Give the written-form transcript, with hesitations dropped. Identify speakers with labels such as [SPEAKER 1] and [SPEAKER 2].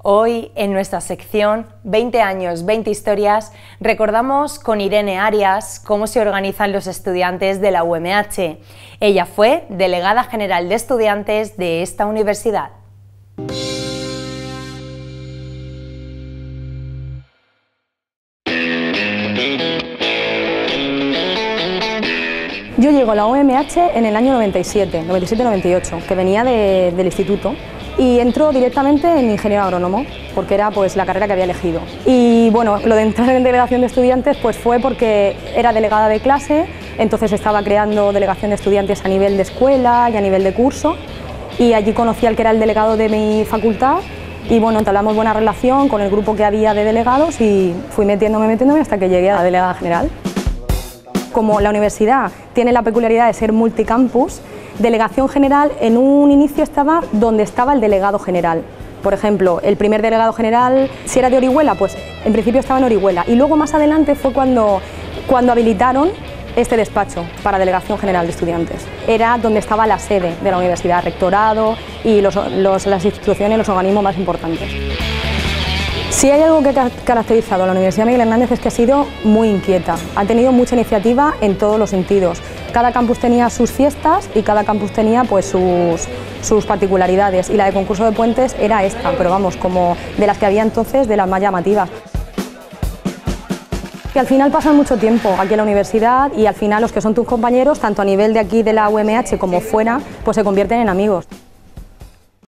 [SPEAKER 1] Hoy, en nuestra sección 20 años, 20 historias, recordamos con Irene Arias cómo se organizan los estudiantes de la UMH. Ella fue delegada general de estudiantes de esta universidad.
[SPEAKER 2] Yo llego a la UMH en el año 97-98, que venía del instituto, y entro directamente en ingeniero agrónomo, porque era pues la carrera que había elegido. Y bueno, lo de entrar en delegación de estudiantes pues fue porque era delegada de clase, entonces estaba creando delegación de estudiantes a nivel de escuela y a nivel de curso, y allí conocí al que era el delegado de mi facultad, y bueno, entablamos buena relación con el grupo que había de delegados y fui metiéndome hasta que llegué a la delegada general. Como la universidad tiene la peculiaridad de ser multicampus, delegación general en un inicio estaba donde estaba el delegado general. Por ejemplo, el primer delegado general, si era de Orihuela, pues en principio estaba en Orihuela. Y luego más adelante fue cuando habilitaron este despacho para delegación general de estudiantes. Era donde estaba la sede de la universidad, rectorado y las instituciones, los organismos más importantes. Si hay algo que ha caracterizado a la Universidad Miguel Hernández es que ha sido muy inquieta, ha tenido mucha iniciativa en todos los sentidos. Cada campus tenía sus fiestas y cada campus tenía pues sus particularidades, y la de concurso de puentes era esta, pero vamos, como de las que había entonces, de las más llamativas. Que al final pasan mucho tiempo aquí en la universidad y al final los que son tus compañeros, tanto a nivel de aquí de la UMH como fuera, pues se convierten en amigos.